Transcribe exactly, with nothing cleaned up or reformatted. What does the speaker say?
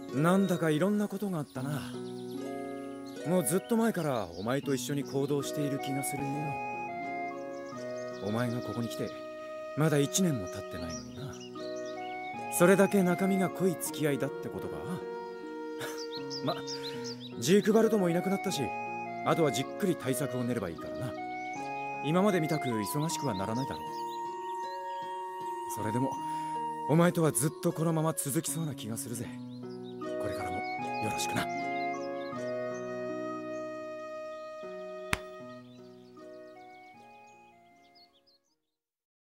なんだかいろんなことがあったな。もうずっと前からお前と一緒に行動している気がするよ。お前がここに来てまだ一年も経ってないのにな。それだけ中身が濃い付き合いだってことか。ま、ジークバルトもいなくなったし、あとはじっくり対策を練ればいいからな。今までみたく忙しくはならないだろう。それでもお前とはずっとこのまま続きそうな気がするぜ。これからもよろしくな。